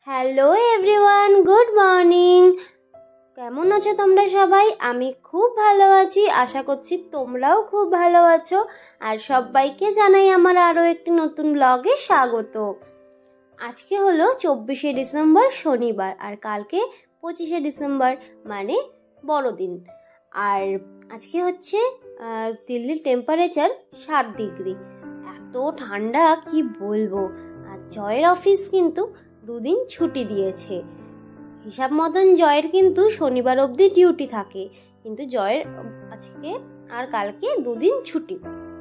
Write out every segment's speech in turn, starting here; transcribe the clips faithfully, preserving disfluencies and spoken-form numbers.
Hello everyone, good morning. কেমন আছো তোমরা সবাই? আমি খুব ভালো আছি, আশা করছি তোমরাও খুব ভালো আছো। আর সবাইকে জানাই আমার আরও একটি নতুন ব্লগে স্বাগত। আজকে হলো চব্বিশে ডিসেম্বর শনিবার, আর কালকে পঁচিশে ডিসেম্বর মানে বড়দিন। আর আজকে হচ্ছে দিল্লির টেম্পারেচার সাত ডিগ্রি, এত ঠান্ডা কি বলবো। আর জয়ের অফিস কিন্তু দুদিন ছুটি দিয়েছে। হিসাব মতন জয়ের কিন্তু শনিবার অবধি ডিউটি থাকে, কিন্তু জয়ের আজকে আর কালকে দুদিন ছুটি।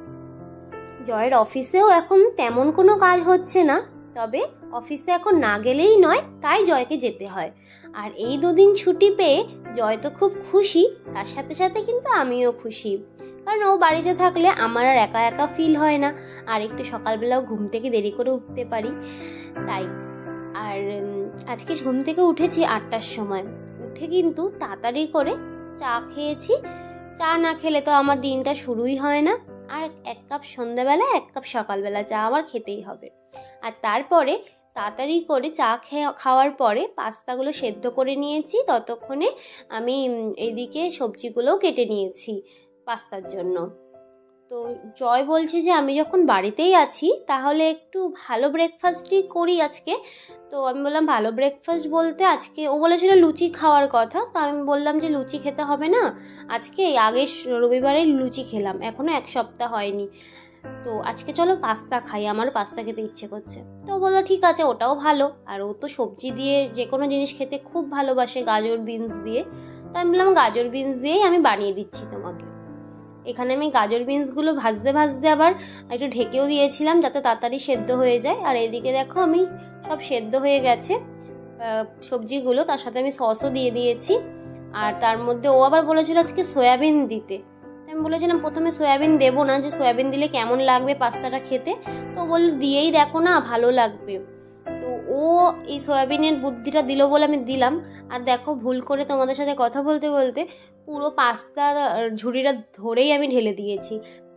জয়ের অফিসেও এখন তেমন কোনো কাজ হচ্ছে না, তবে অফিসে এখন না গেলেই নয়, তাই জয়কে যেতে হয়। আর এই দুদিন ছুটি পেয়ে জয় তো খুব খুশি, তার সাথে সাথে কিন্তু আমিও খুশি, কারণ ও বাড়িতে থাকলে আমার আর একা একা ফিল হয় না, আর একটু সকালবেলাও ঘুম থেকে দেরি করে উঠতে পারি তাই। আর আজকে ঘুম থেকে উঠেছি আটটার সময়, উঠে কিন্তু তাড়াতাড়ি করে চা খেয়েছি। চা না খেলে তো আমার দিনটা শুরুই হয় না। আর এক কাপ সন্ধ্যাবেলা, এক কাপ সকালবেলা চা আমার খেতেই হবে। আর তারপরে তাড়াতাড়ি করে চা খেয়ে খাওয়ার পরে পাস্তাগুলো সেদ্ধ করে নিয়েছি, ততক্ষণে আমি এইদিকে সবজিগুলোও কেটে নিয়েছি পাস্তার জন্য। তো জয় বলছে যে আমি যখন বাড়িতেই আছি তাহলে একটু ভালো ব্রেকফাস্টই করি আজকে। তো আমি বললাম ভালো ব্রেকফাস্ট বলতে আজকে ও বলেছিল লুচি খাওয়ার কথা, তো আমি বললাম যে লুচি খেতে হবে না, আজকে আগের রবিবারে লুচি খেলাম, এখনো এক সপ্তাহ হয়নি, তো আজকে চলো পাস্তা খাই, আমার পাস্তা খেতে ইচ্ছে করছে। তো বললো ঠিক আছে, ওটাও ভালো। আর ও তো সবজি দিয়ে যে কোনো জিনিস খেতে খুব ভালোবাসে, গাজর বিনস দিয়ে। তো আমি বললাম গাজর বিনস দিয়েই আমি বানিয়ে দিচ্ছি তোমাকে। এখানে আমি গাজর বিনসগুলো ভাজতে ভাজতে আবার একটু ঢেকেও দিয়েছিলাম যাতে তাড়াতাড়ি সেদ্ধ হয়ে যায়। আর এদিকে দেখো আমি সব সেদ্ধ হয়ে গেছে সবজিগুলো, তার সাথে আমি সসও দিয়ে দিয়েছি। আর তার মধ্যে ও আবার বলেছিল আজকে সয়াবিন দিতে। আমি বলেছিলাম প্রথমে সয়াবিন দেবো না, যে সয়াবিন দিলে কেমন লাগবে পাস্তাটা খেতে, তো বলল দিয়েই দেখো না, ভালো লাগবে। তো ও এই সয়াবিনের বুদ্ধিটা দিল বলে আমি দিলাম। আর দেখো ভুল করে তোমাদের সাথে কথা বলতে বলতে পুরো পাস্তা ঝুড়িটা ধরেই আমি ঢেলে দিয়েছি।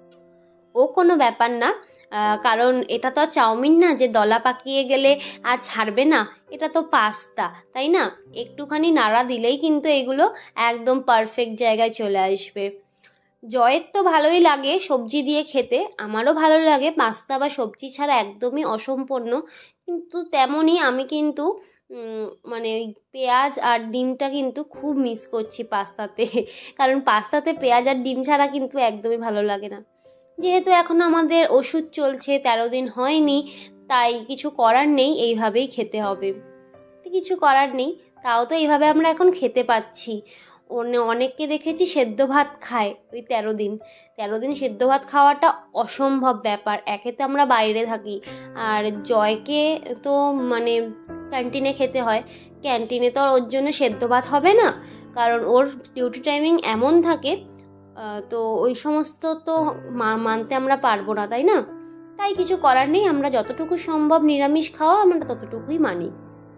ও কোনো ব্যাপার না, কারণ এটা তো চাউমিন না যে দলা পাকিয়ে গেলে আর ছাড়বে না, এটা তো পাস্তা, তাই না? একটুখানি নাড়া দিলেই কিন্তু এগুলো একদম পারফেক্ট জায়গায় চলে আসবে। জয়ের তো ভালোই লাগে সবজি দিয়ে খেতে, আমারও ভালো লাগে পাস্তা বা সবজি ছাড়া একদমই অসম্পূর্ণ, কিন্তু তেমনই আমি কিন্তু মানে ওই পেঁয়াজ আর ডিমটা কিন্তু খুব মিস করছি পাস্তাতে, কারণ পাস্তাতে পেঁয়াজ আর ডিম ছাড়া কিন্তু একদমই ভালো লাগে না। যেহেতু এখন আমাদের ওষুধ চলছে, তেরো দিন হয়নি, তাই কিছু করার নেই, এইভাবেই খেতে হবে। কিছু করার নেই, তাও তো এইভাবে আমরা এখন খেতে পাচ্ছি। অনেককে দেখেছি সেদ্ধ ভাত খায় ওই তেরো দিন তেরো দিন সেদ্ধ ভাত খাওয়াটা অসম্ভব ব্যাপার। একে তো আমরা বাইরে থাকি, আর জয়কে তো মানে ক্যান্টিনে খেতে হয়, ক্যান্টিনে তো আর ওর জন্য সেদ্ধ ভাত হবে না, কারণ ওর ডিউটি টাইমিং এমন থাকে, তো ওই সমস্ত তো মানতে আমরা পারবো না, তাই না? তাই কিছু করার নেই, আমরা যতটুকু সম্ভব নিরামিষ খাওয়া আমরা ততটুকুই মানি।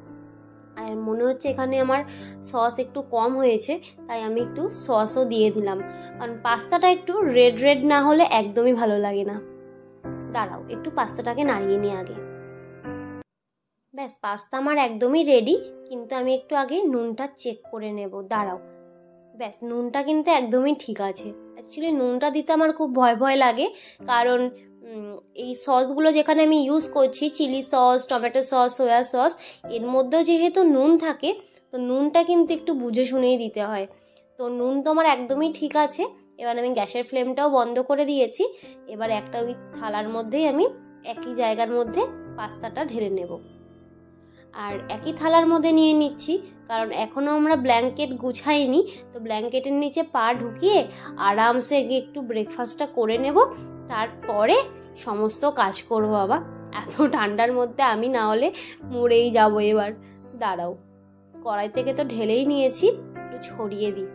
আর মনে হচ্ছে এখানে আমার সস একটু কম হয়েছে, তাই আমি একটু সসও দিয়ে দিলাম, কারণ পাস্তাটা একটু রেড রেড না হলে একদমই ভালো লাগে না। দাঁড়াও একটু পাস্তাটাকে নাড়িয়ে নিয়ে আগে। ব্যাস পাস্তা আমার একদমই রেডি, কিন্তু আমি একটু আগে নুনটা চেক করে নেব। দাঁড়াও, ব্যাস নুনটা কিন্তু একদমই ঠিক আছে। অ্যাকচুয়ালি নুনটা দিতে আমার খুব ভয় ভয় লাগে, কারণ এই সসগুলো যেখানে আমি ইউজ করছি, chilli sauce, tomato sauce, soya sauce, এর মধ্যেও যেহেতু নুন থাকে, তো নুনটা কিন্তু একটু বুঝে শুনেই দিতে হয়। তো নুন তো আমার একদমই ঠিক আছে। এবার আমি গ্যাসের ফ্লেমটাও বন্ধ করে দিয়েছি। এবার একটা ওই থালার মধ্যেই আমি একই জায়গার মধ্যে পাস্তাটা ঢেলে নেব, আর একই থালার মধ্যে নিয়ে নিচ্ছি, কারণ এখনও আমরা ব্ল্যাঙ্কেট গুছাইনি। তো ব্ল্যাঙ্কেটের নিচে পা ঢুকিয়ে আরামসে গিয়ে একটু ব্রেকফাস্টটা করে নেব, তারপরে সমস্ত কাজ করবো। বাবা এত ঠান্ডার মধ্যে আমি না হলে মরেই যাবো এবার। দাঁড়াও, কড়াই থেকে তো ঢেলেই নিয়েছি, একটু ছড়িয়ে দিই।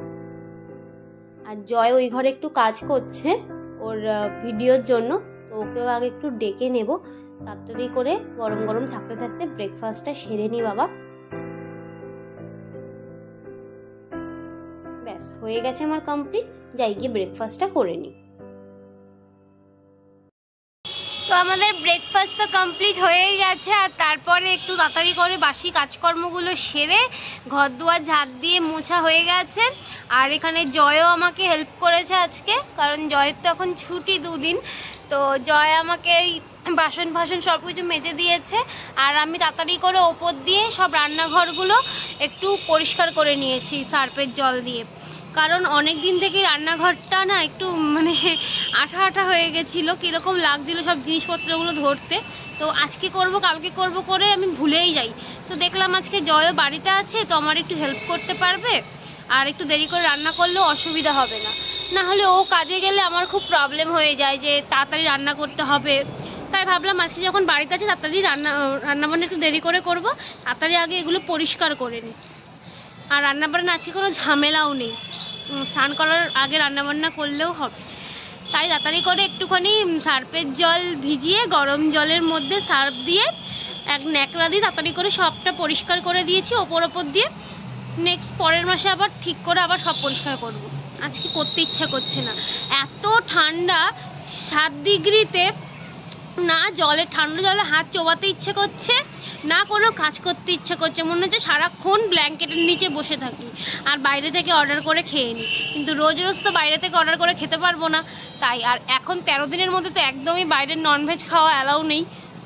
আর জয় ওই ঘরে একটু কাজ করছে ওর ভিডিওর জন্য, তো ওকেও আগে একটু ডেকে নেব, তাড়াতাড়ি করে গরম গরম থাকতে থাকতে ব্রেকফাস্টটা সেরে নি বাবা। ব্যাস হয়ে গেছে আমার কমপ্লিট, যাই গিয়ে ব্রেকফাস্টটা করে নি। তো আমাদের ব্রেকফাস্ট তো কমপ্লিট হয়েই গেছে, আর তারপরে একটু তাড়াতাড়ি করে বাসি কাজকর্মগুলো সেরে ঘর দুয়ার ঝাড় দিয়ে মোছা হয়ে গেছে। আর এখানে জয়ও আমাকে হেল্প করেছে আজকে, কারণ জয়ের তো এখন ছুটি দুদিন। তো জয় আমাকে এই বাসন ফাসন সব কিছু মেজে দিয়েছে, আর আমি তাড়াতাড়ি করে ওপর দিয়ে সব রান্নাঘরগুলো একটু পরিষ্কার করে নিয়েছি সার্ফের জল দিয়ে। কারণ অনেক দিন থেকে রান্নাঘরটা না একটু মানে আঠা আঠা হয়ে গেছিলো, কীরকম লাগছিলো সব জিনিসপত্রগুলো ধরতে। তো আজকে করব কালকে করব করে আমি ভুলেই যাই। তো দেখলাম আজকে জয়ও বাড়িতে আছে, তো আমার একটু হেল্প করতে পারবে, আর একটু দেরি করে রান্না করলেও অসুবিধা হবে না। না হলে ও কাজে গেলে আমার খুব প্রবলেম হয়ে যায় যে তাড়াতাড়ি রান্না করতে হবে। তাই ভাবলাম আজকে যখন বাড়িতে আছে তাড়াতাড়ি রান্না রান্নাবান্না একটু দেরি করে করব, তাড়াতাড়ি আগে এগুলো পরিষ্কার করে নিই। আর রান্নাবান্না আজকে কোনো ঝামেলাও নেই, স্নান করার আগে রান্নাবান্না করলেও হবে। তাই তাড়াতাড়ি করে একটুখানি সার্ফের জল ভিজিয়ে গরম জলের মধ্যে সার্ফ দিয়ে এক ন্যাকড়া দিয়ে তাড়াতাড়ি করে সবটা পরিষ্কার করে দিয়েছি ওপর ওপর দিয়ে। নেক্সট পরের মাসে আবার ঠিক করে আবার সব পরিষ্কার করব। আজকে করতে ইচ্ছা করছে না, এত ঠান্ডা, সাত ডিগ্রিতে না জলে ঠান্ডা জলে হাত চোবাতে ইচ্ছে করছে, না কোনো কাজ করতে ইচ্ছে করছে। মনে হচ্ছে সারাক্ষণ ব্ল্যাঙ্কেটের নিচে বসে থাকি আর বাইরে থেকে অর্ডার করে খেয়ে নিই। কিন্তু রোজ রোজ তো বাইরে থেকে অর্ডার করে খেতে পারবো না, তাই আর এখন তেরো দিনের মধ্যে তো একদমই বাইরের ননভেজ খাওয়া অ্যালাউ নেই,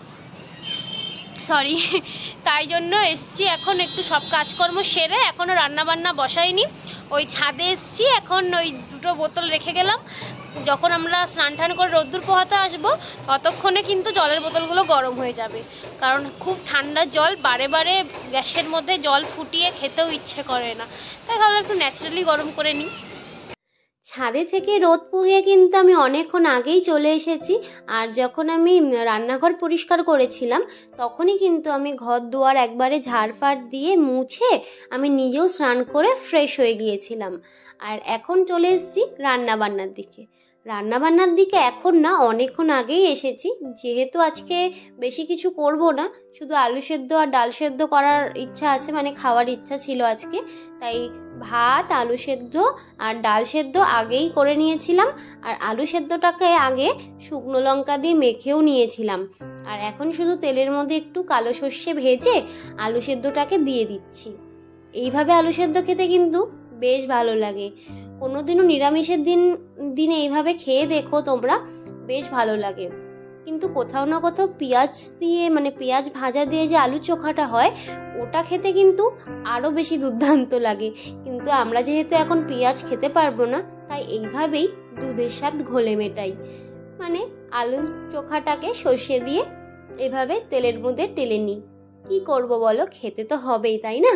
সরি। তাই জন্য এসছি এখন একটু সব কাজকর্ম সেরে, এখনও রান্নাবান্না বসাইনি, ওই ছাদে এসছি। এখন ওই দুটো বোতল রেখে গেলাম, যখন আমরা স্নান টান করে রোদ্দুর পোহাতে আসবো ততক্ষণে কিন্তু জলের বোতলগুলো গরম হয়ে যাবে। কারণ খুব ঠান্ডা জল বারে বারে গ্যাসের মধ্যে জল ফুটিয়ে খেতেও ইচ্ছে করে না, তাই ভাবলাম একটু ন্যাচারালি গরম করে নিই। ছাদে থেকে রোদ পুহিয়ে কিন্তু আমি অনেকক্ষণ আগেই চলে এসেছি। আর যখন আমি রান্নাঘর পরিষ্কার করেছিলাম তখনই কিন্তু আমি ঘর দুয়ার একবারে ঝাড়ফাড় দিয়ে মুছে আমি নিজেও স্নান করে ফ্রেশ হয়ে গিয়েছিলাম। আর এখন চলে এসেছি রান্নাবান্নার দিকে। রান্নাবান্নার দিকে এখন না, অনেকক্ষণ আগেই এসেছি, যেহেতু আজকে বেশি কিছু করব না, শুধু আলু সেদ্ধ আর ডাল সেদ্ধ করার ইচ্ছা আছে, মানে খাওয়ার ইচ্ছা ছিল আজকে। তাই ভাত, আলু সেদ্ধ আর ডাল সেদ্ধ আগেই করে নিয়েছিলাম, আর আলু সেদ্ধটাকে আগে শুকনো লঙ্কা দিয়ে মেখেও নিয়েছিলাম। আর এখন শুধু তেলের মধ্যে একটু কালো সর্ষে ভেজে আলু সেদ্ধটাকে দিয়ে দিচ্ছি। এইভাবে আলু সেদ্ধ খেতে কিন্তু বেশ ভালো লাগে। কোনোদিনও নিরামিষের দিন দিনে এইভাবে খেয়ে দেখো তোমরা, বেশ ভালো লাগে। কিন্তু কোথাও না কোথাও পেঁয়াজ দিয়ে, মানে পেঁয়াজ ভাজা দিয়ে যে আলু চোখাটা হয়, ওটা খেতে কিন্তু আরও বেশি দুর্দান্ত লাগে। কিন্তু আমরা যেহেতু এখন পেঁয়াজ খেতে পারবো না, তাই এইভাবেই দুধের স্বাদ ঘোলে মেটাই। মানে আলু চোখাটাকে সর্ষে দিয়ে এভাবে তেলের মধ্যে টেলে নিই। কি করব বলো, খেতে তো হবেই, তাই না?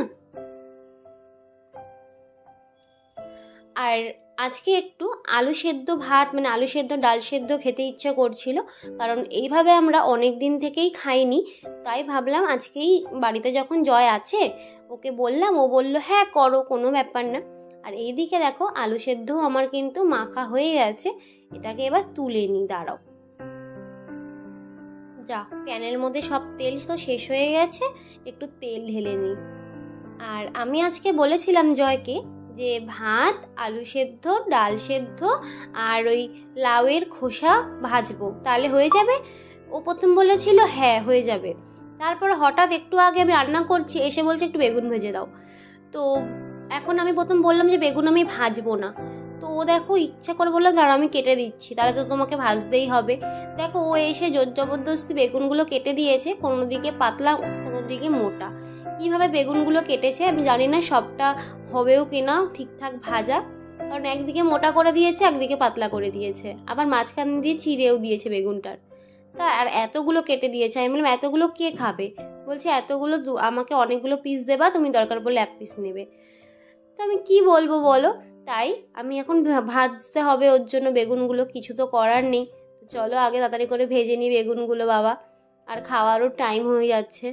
আর আজকে একটু আলু সেদ্ধ ভাত, মানে আলু সেদ্ধ ডাল সেদ্ধ খেতে ইচ্ছে করছিল, কারণ এইভাবে আমরা অনেক দিন থেকেই খাইনি। তাই ভাবলাম আজকেই বাড়িতে যখন জয় আছে ওকে বললাম, ও বললো হ্যাঁ করো, কোনো ব্যাপার না। আর এইদিকে দেখো আলু সেদ্ধও আমার কিন্তু মাখা হয়ে গেছে, এটাকে এবার তুলে নিই। দাঁড়াও, যা প্যানের মধ্যে সব তেল তো শেষ হয়ে গেছে, একটু তেল ঢেলে নিই। আর আমি আজকে বলেছিলাম জয়কে যে ভাত, আলু সেদ্ধ, ডাল সেদ্ধ আর ওই লাউয়ের খোসা ভাজবো, তাহলে হয়ে যাবে। ও প্রথম বলেছিল হ্যাঁ হয়ে যাবে, তারপর হঠাৎ একটু আগে আমি রান্না করছি এসে বলছে একটু বেগুন ভেজে দাও। তো এখন আমি প্রথম বললাম যে বেগুন আমি ভাজবো না, তো ও দেখো ইচ্ছা করে বললাম দাঁড়া আমি কেটে দিচ্ছি, তাহলে তো তোমাকে ভাজতেই হবে। দেখো ও এসে জোর জবরদস্তি বেগুনগুলো কেটে দিয়েছে, কোনো দিকে পাতলা কোনো দিকে মোটা। কীভাবে বেগুনগুলো কেটেছে আমি জানি না, সবটা হবেও কিনা ঠিকঠাক ভাজা, কারণ একদিকে মোটা করে দিয়েছে একদিকে পাতলা করে দিয়েছে, আবার মাঝখান দিয়ে চিড়েও দিয়েছে বেগুনটার। তা আর এতগুলো কেটে দিয়েছে, আমি বললাম এতগুলো কে খাবে? বলছে এতগুলো আমাকে অনেকগুলো পিস দেবা, তুমি দরকার পড়লে এক পিস নেবে। তো আমি কি বলবো বলো, তাই আমি এখন ভাজতে হবে ওর জন্য বেগুনগুলো, কিছু তো করার নেই। চলো আগে তাড়াতাড়ি করে ভেজে নিই বেগুনগুলো বাবা, আর খাওয়ারও টাইম হয়ে যাচ্ছে।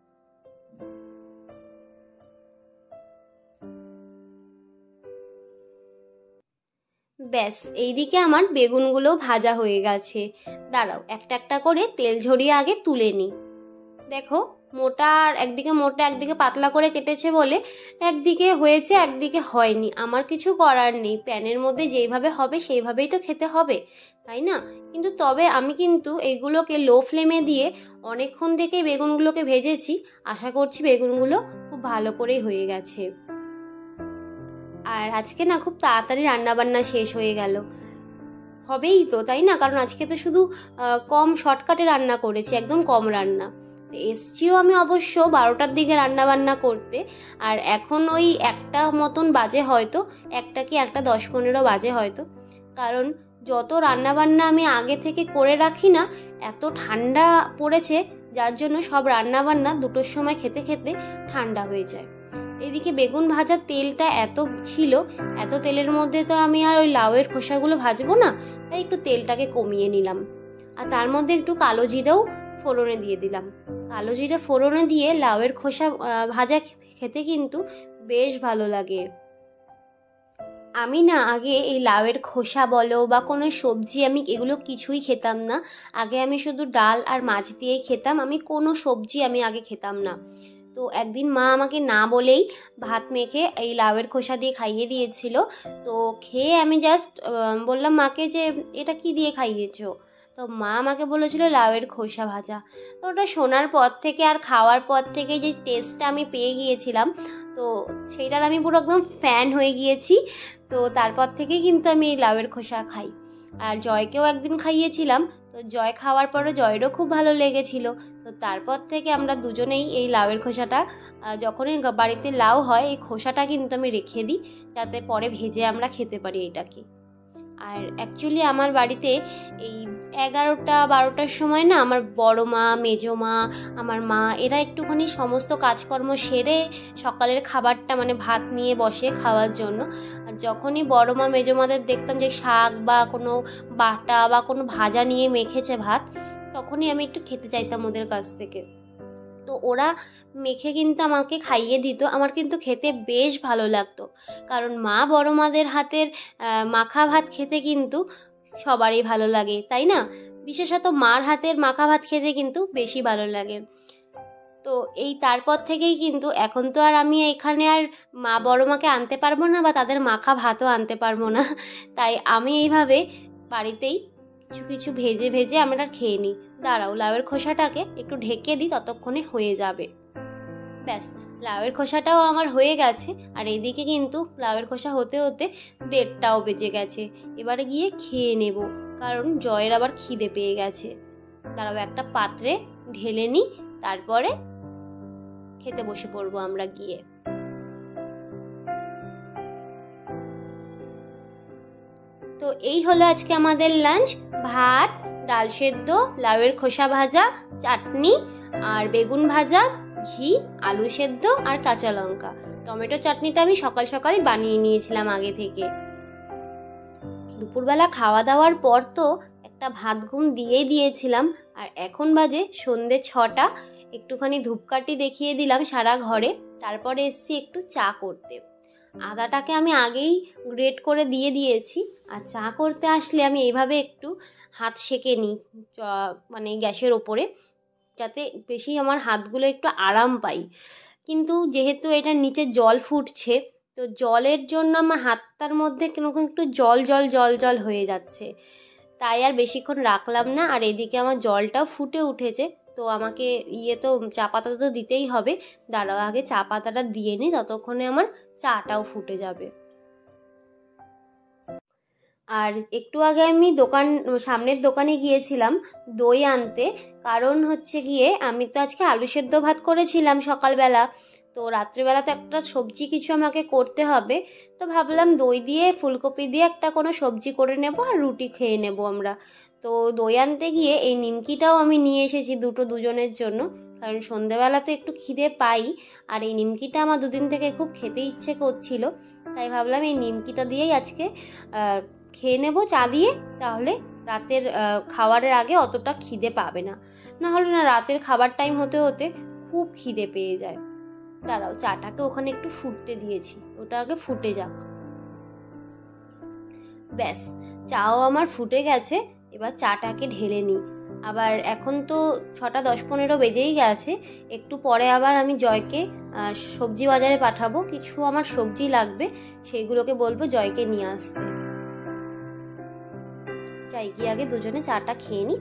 ব্যাস এইদিকে আমার বেগুনগুলো ভাজা হয়ে গেছে। দাঁড়াও একটা একটা করে তেল ঝরিয়ে আগে তুলে নিই। দেখো মোটা আর একদিকে মোটা একদিকে পাতলা করে কেটেছে বলে একদিকে হয়েছে একদিকে হয়নি। আমার কিছু করার নেই, প্যানের মধ্যে যেইভাবে হবে সেইভাবেই তো খেতে হবে, তাই না? কিন্তু তবে আমি কিন্তু এগুলোকে লো ফ্লেমে দিয়ে অনেকক্ষণ থেকেই বেগুনগুলোকে ভেজেছি। আশা করছি বেগুনগুলো খুব ভালো করেই হয়ে গেছে। আর আজকে না খুব তাড়াতাড়ি রান্নাবান্না শেষ হয়ে গেল। হবেই তো, তাই না? কারণ আজকে তো শুধু কম শর্টকাটে রান্না করেছি, একদম কম রান্না। এসছিও আমি অবশ্য বারোটার দিকে রান্না বান্না করতে, আর এখন ওই একটা মতন বাজে হয়তো, একটা কি একটা দশ পনেরো বাজে হয়তো। কারণ যত রান্না বান্না আমি আগে থেকে করে রাখি না, এত ঠান্ডা পড়েছে যার জন্য সব রান্না বান্না দুটোর সময় খেতে খেতে ঠান্ডা হয়ে যায়। এদিকে বেগুন ভাজার তেলটা এত ছিল, এত তেলের মধ্যে তো আমি আর ওই লাউয়ের খোসাগুলো ভাজবো না, তাই একটু তেলটাকে কমিয়ে নিলাম। আর তার মধ্যে একটু কালো জিরাও ফোড়নে দিয়ে দিলাম। কালো জিরা ফোড়নে দিয়ে লাউয়ের খোসা ভাজা খেতে কিন্তু বেশ ভালো লাগে। আমি না আগে এই লাউয়ের খোসা বলো বা কোনো সবজি আমি এগুলো কিছুই খেতাম না। আগে আমি শুধু ডাল আর মাছ দিয়েই খেতাম, আমি কোনো সবজি আমি আগে খেতাম না। তো একদিন মা আমাকে না বলেই ভাত মেখে এই লাউয়ের খোসা দিয়ে খাইয়ে দিয়েছিল। তো খেয়ে আমি জাস্ট বললাম মাকে যে এটা কি দিয়ে খাইয়েছো? তো মা আমাকে বলেছিল লাউয়ের খোসা ভাজা। তো ওটা শোনার পর থেকে আর খাওয়ার পর থেকে যে টেস্টটা আমি পেয়ে গিয়েছিলাম, তো সেইটার আমি পুরো একদম ফ্যান হয়ে গিয়েছি। তো তারপর থেকেই কিন্তু আমি এই লাউয়ের খোসা খাই। আর জয়কেও একদিন খাইয়েছিলাম, তো জয় খাওয়ার পরে জয়েরও খুব ভালো লেগেছিল। তো তারপর থেকে আমরা দুজনেই এই লাউয়ের খোসাটা, যখনই বাড়িতে লাউ হয় এই খোসাটা কিন্তু আমি রেখে দিই, যাতে পরে ভেজে আমরা খেতে পারি এটাকে। আর অ্যাকচুয়ালি আমার বাড়িতে এই এগারোটা বারোটার সময় না আমার বড় মা, মেজো মা, আমার মা এরা একটুখানি সমস্ত কাজকর্ম সেরে সকালের খাবারটা মানে ভাত নিয়ে বসে খাওয়ার জন্য। আর যখনই বড় মা মেজো মাদের দেখতাম যে শাক বা কোনো বাটা বা কোনো ভাজা নিয়ে মেখেছে ভাত, তখনই আমি একটু খেতে চাইতাম ওদের কাছ থেকে। তো ওরা মেখে কিন্তু আমাকে খাইয়ে দিত, আমার কিন্তু খেতে বেশ ভালো লাগতো। কারণ মা বড় মাদের হাতের মাখা ভাত খেতে কিন্তু সবারই ভালো লাগে, তাই না? বিশেষত মার হাতের মাখা ভাত খেতে কিন্তু বেশি ভালো লাগে। তো এই তারপর থেকেই কিন্তু এখন তো আর আমি এখানে আর মা বড় মাকে আনতে পারবো না বা তাদের মাখা ভাতও আনতে পারবো না, তাই আমি এইভাবে বাড়িতেই কিছু কিছু ভেজে ভেজে আমরা খেয়ে নিই। দাঁড়াও, লাউয়ের খোসাটাকে একটু ঢেকে দিই, ততক্ষণে হয়ে যাবে। ব্যাস, লাউয়ের খোসাটাও আমার হয়ে গেছে। আর এদিকে কিন্তু লাউয়ের খোসা হতে হতে দেড়টাও বেজে গেছে। এবারে গিয়ে খেয়ে নেব, কারণ জয়ের আবার খিদে পেয়ে গেছে। দাঁড়াও একটা পাত্রে ঢেলে নিই, তারপরে খেতে বসে পড়বো আমরা গিয়ে। তো এই হলো আজকে আমাদের লাঞ্চ। ভাত, ডাল সেদ্ধ, লাউয়ের খোসা ভাজা, চাটনি আর বেগুন ভাজা, ঘি, আলু সেদ্ধ আর কাঁচা লঙ্কা। টমেটো চাটনিটা আমি সকাল সকালই বানিয়ে নিয়েছিলাম আগে থেকে। দুপুরবেলা খাওয়া দাওয়ার পর তো একটা ভাত ঘুম দিয়ে দিয়েছিলাম। আর এখন বাজে সন্ধ্যে ছটা। একটুখানি ধূপকাঠি দেখিয়ে দিলাম সারা ঘরে, তারপরে এসছি একটু চা করতে। আদাটাকে আমি আগেই গ্রেট করে দিয়ে দিয়েছি। আর চা করতে আসলে আমি এইভাবে একটু হাত সেঁকে নিই, মানে গ্যাসের ওপরে, যাতে বেশি আমার হাতগুলো একটু আরাম পাই। কিন্তু যেহেতু এটা নিচে জল ফুটছে, তো জলের জন্য আমার হাতটার মধ্যে কিরকম একটু জল জল জল জল হয়ে যাচ্ছে, তাই আর বেশিক্ষণ রাখলাম না। আর এদিকে আমার জলটাও ফুটে উঠেছে, তো আমাকে ইয়ে তো চা পাতা তো দিতেই হবে। দাঁড়াও আগে চা পাতাটা দিয়ে নিই, ততক্ষণে আমার চাটাও ফুটে যাবে। আর একটু আগে আমি দোকান সামনের দোকানে গিয়েছিলাম দই আনতে, কারণ হচ্ছে গিয়ে আমি তো আজকে আলু সেদ্ধ ভাত করেছিলাম সকালবেলা, তো রাত্রিবেলা তো একটা সবজি কিছু আমাকে করতে হবে। তো ভাবলাম দই দিয়ে ফুলকপি দিয়ে একটা কোনো সবজি করে নেব আর রুটি খেয়ে নেব আমরা। তো দই আনতে গিয়ে এই নিমকিটাও আমি নিয়ে এসেছি দুটো দুজনের জন্য, কারণ সন্ধেবেলা তো একটু খিদে পাই। আর এই নিমকিটা আমার দুদিন থেকে খুব খেতে ইচ্ছে করছিল, তাই ভাবলাম এই নিমকিটা দিয়েই আজকে খেয়ে নেবো চা দিয়ে, তাহলে রাতের খাবারের আগে অতটা খিদে পাবে না। না হলে না রাতের খাবার টাইম হতে হতে খুব খিদে পেয়ে যায়। দাঁড়াও চাটাকে ওখানে একটু ফুটতে দিয়েছি, ওটা আগে ফুটে যাক। ব্যাস, চাও আমার ফুটে গেছে, এবার চাটাকে ঢেলে নিই। আবার এখন তো ছটা দশ পনেরো বেজেই গেছে, একটু পরে আবার আমি জয়কে সবজি বাজারে পাঠাবো, কিছু আমার সবজি লাগবে, সেইগুলোকে বলবো জয়কে নিয়ে আসতে। চাই গিয়ে আগে দুজনে চাটা খেয়ে নিই।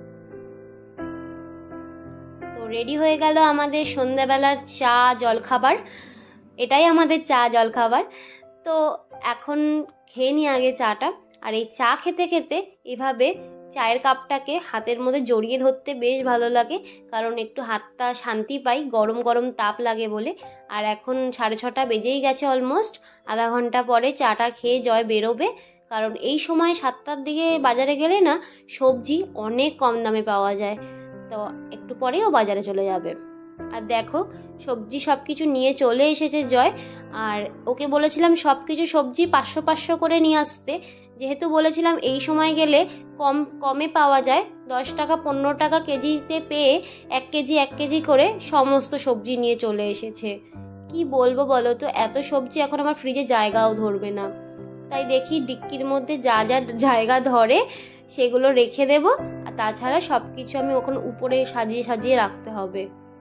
তো রেডি হয়ে গেল আমাদের সন্ধ্যাবেলার চা জলখাবার, এটাই আমাদের চা জলখাবার। তো এখন খেয়ে নিই আগে চাটা। আর এই চা খেতে খেতে এভাবে চায়ের কাপটাকে হাতের মধ্যে জড়িয়ে ধরতে বেশ ভালো লাগে, কারণ একটু হাতটা শান্তি পাই, গরম গরম তাপ লাগে বলে। আর এখন সাড়ে ছটা বেজেই গেছে অলমোস্ট, আধা ঘন্টা পরে চাটা খেয়ে জয় বেরোবে, কারণ এই সময় সাতটার দিকে বাজারে গেলে না সবজি অনেক কম দামে পাওয়া যায়। তো একটু পরেই ও বাজারে চলে যাবে। আর দেখো সবজি সব কিছু নিয়ে চলে এসেছে জয়। আর ওকে বলেছিলাম সব কিছু সবজি পাঁচশো পাঁচশো করে নিয়ে আসতে, যেহেতু বলেছিলাম এই সময় গেলে কম কমে পাওয়া যায়, দশ টাকা পনেরো টাকা কেজিতে পেয়ে এক কেজি এক কেজি করে সমস্ত সবজি নিয়ে চলে এসেছে। কি বলবো বলো তো, এত সবজি এখন আমার ফ্রিজে জায়গাও ধরবে না। তাই দেখি ডিক্কির মধ্যে যা যা জায়গা ধরে সেগুলো রেখে দেব, আর তাছাড়া সব কিছু আমি ওখানে উপরে সাজিয়ে সাজিয়ে রাখতে হবে,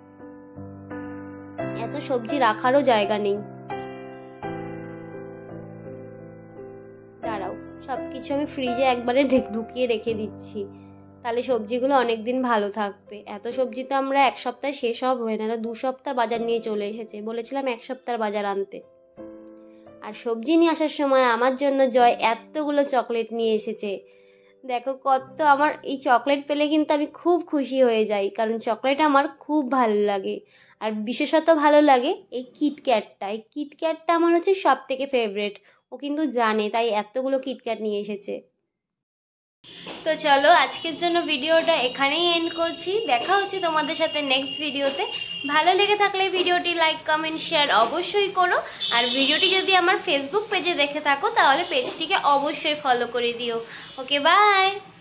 এত সবজি রাখারও জায়গা নেই। দাঁড়াও সবকিছু আমি ফ্রিজে একবারে ঢুকিয়ে রেখে দিচ্ছি, তাহলে সবজিগুলো অনেকদিন ভালো থাকবে। এত সবজি তো আমরা এক সপ্তাহে শেষ হবে না, দু সপ্তাহ বাজার নিয়ে চলে এসেছে, বলেছিলাম এক সপ্তাহ বাজার আনতে। আর সবজি নিয়ে আসার সময় আমার জন্য জয় এতগুলো চকলেট নিয়ে এসেছে। দেখো কত, আমার এই চকলেট পেলে কিন্তু আমি খুব খুশি হয়ে যাই, কারণ চকলেট আমার খুব ভালো লাগে। আর বিশেষত ভালো লাগে এই কিটক্যাটটা, এই কিটক্যাটটা আমার হচ্ছে সব থেকে ফেভারেট। ও কিন্তু জানে, তাই এতগুলো কিটক্যাট নিয়ে এসেছে। তো চলো আজকের জন্য ভিডিওটা এখানেই এন্ড করছি, দেখা হচ্ছে তোমাদের সাথে নেক্সট ভিডিওতে। ভালো লেগে থাকলে ভিডিওটি লাইক কমেন্ট শেয়ার অবশ্যই করো। আর ভিডিওটি যদি আমার ফেসবুক পেজে দেখে থাকো তাহলে পেজটিকে অবশ্যই ফলো করে দিও। Okay by.